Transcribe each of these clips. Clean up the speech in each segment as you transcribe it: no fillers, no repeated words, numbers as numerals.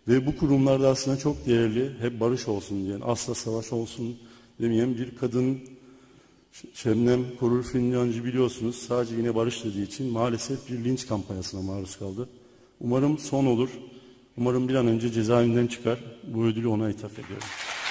Ve bu kurumlarda aslında çok değerli, hep barış olsun diyen, asla savaş olsun demeyen bir kadın, Şebnem Korur Fincancı, biliyorsunuz, sadece yine barış dediği için maalesef bir linç kampanyasına maruz kaldı. Umarım son olur. Umarım bir an önce cezaevinden çıkar. Bu ödülü ona ithaf ediyorum.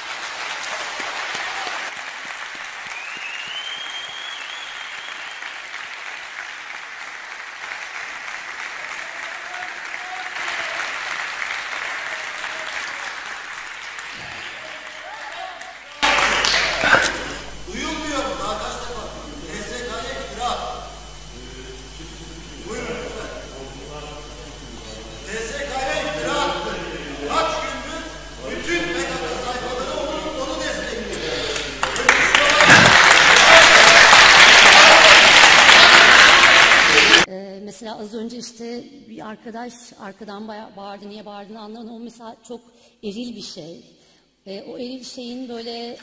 Mesela az önce işte bir arkadaş arkadan bağırdı, niye bağırdığını anlamadım. O mesela çok eril bir şey. O eril şeyin böyle...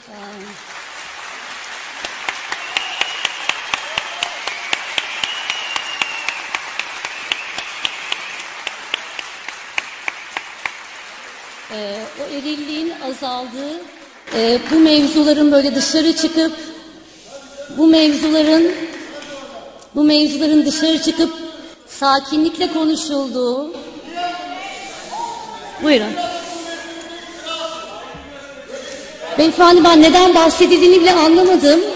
o erilliğin azaldığı, bu mevzuların böyle dışarı çıkıp, bu mevzuların dışarı çıkıp sakinlikle konuşulduğu... Buyurun. Beyefendi, ben neden bahsedildiğini bile anlamadım.